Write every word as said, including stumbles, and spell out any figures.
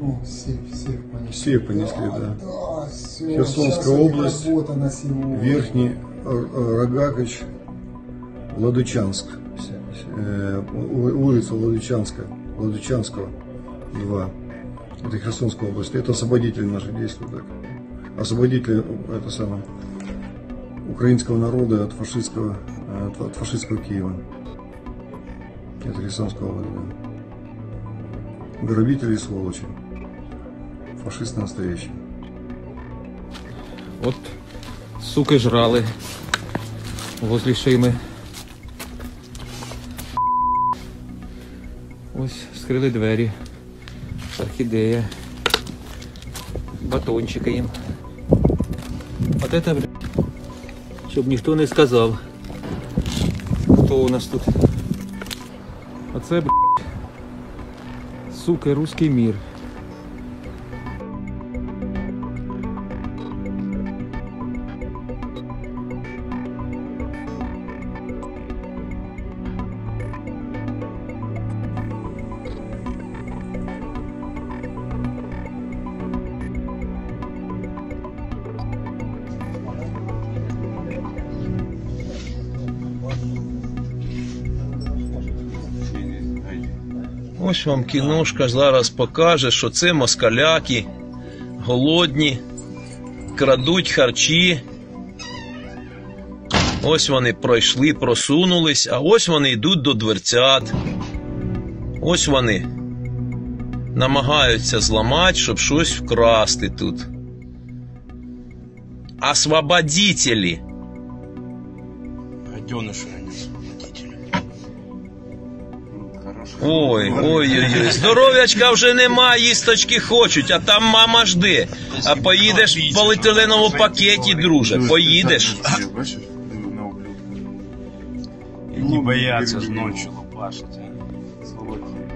Ну, сейф, сейф понесли. Сейф понесли, да. Да, да, все. Херсонская область, Сегодня. Верхний Рогакович, Ладучанск. Э, улица Ладучанская, Ладучанского, два. Это Херсонская область. Это освободители наши действия, так. Освободители, это самое, украинского народа от фашистского, от, от фашистского Киева. Это Херсонская область, да. Грабители и сволочи. Фашисты настоящие. От суки жрали возле Шими. Ось скрили двері. Орхідея. Батончики їм. От это, блядь, щоб ніхто не сказав, хто у нас тут. Оце, блядь, суки, руський мір. Ось вам кіношка зараз покаже, що це москаляки, голодні, крадуть харчі. Ось вони пройшли, просунулись, а ось вони йдуть до дверцят. Ось вони намагаються зламати, щоб щось вкрасти тут. Освободителі. Гаденыши они освободители. Ой, ой-ой-ой, здоров'ячка вже нема, їсточки хочуть, а там мама жде. А поїдеш в поліетиленовому пакеті, друже, поїдеш. Бачиш, на ублюдку. І не бояться ж ночі лупашити, а? Сволоті.